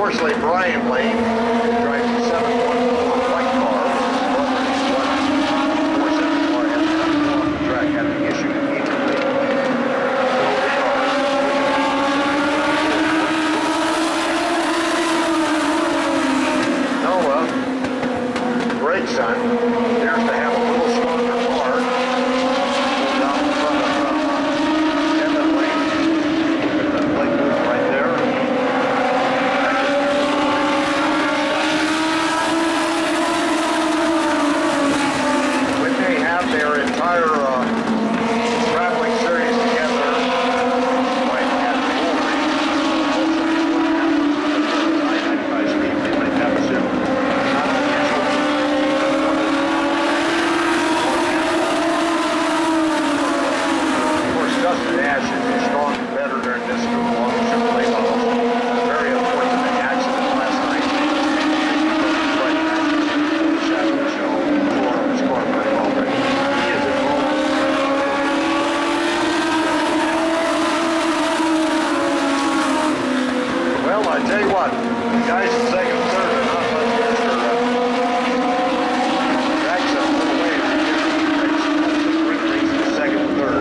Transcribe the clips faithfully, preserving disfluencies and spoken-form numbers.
Unfortunately, Brian Lane drives a seven one four white car. four seven car has cut off the track, had an issue immediately. Noah, great son, appears to have a little stronger car. Down in front of uh, Evan Lane. That Blake Booth right there. When they have their entire uh, traveling series together, might have the I ninety-five speed, they might have a soon. Dustin Ash is a strong competitor in this group along with Chevrolet models. Very unfortunate accident last night. Scored pretty well, but he is involved. Well, I tell you what, the guys in second and third are not much better. Jackson a little way in second and third.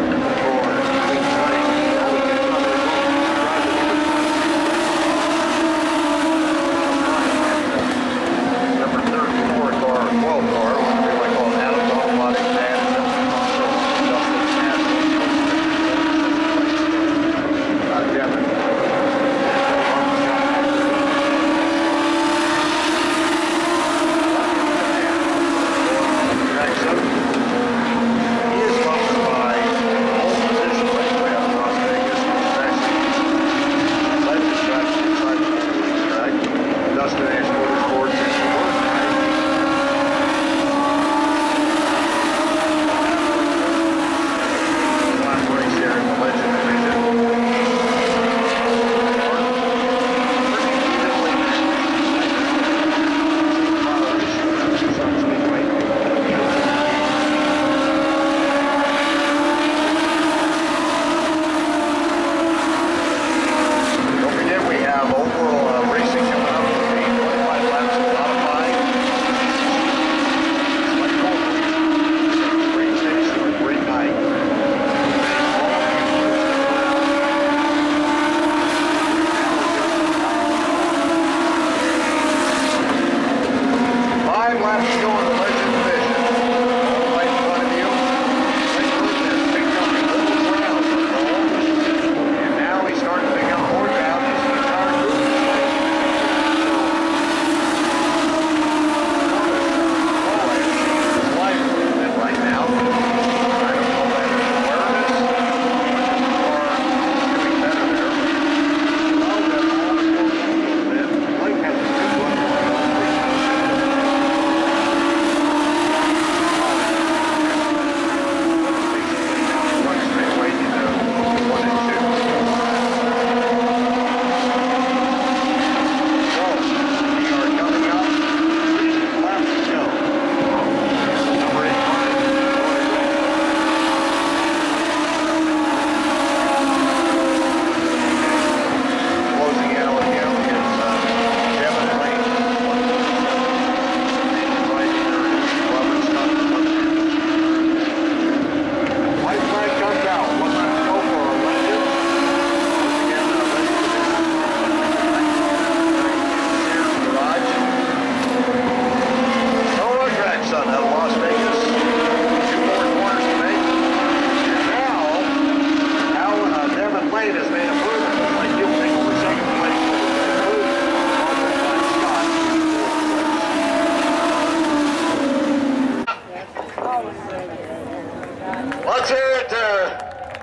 Let's hear it to,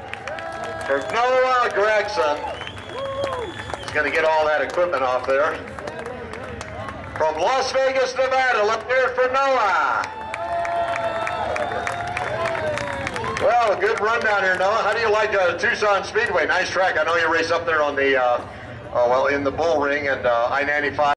to Noah Gregson. He's going to get all that equipment off there. From Las Vegas, Nevada, let's hear it for Noah. Well, good run down here, Noah. How do you like uh, Tucson Speedway? Nice track. I know you race up there on the, uh, uh, well, in the Bull Ring and uh, I ninety-five.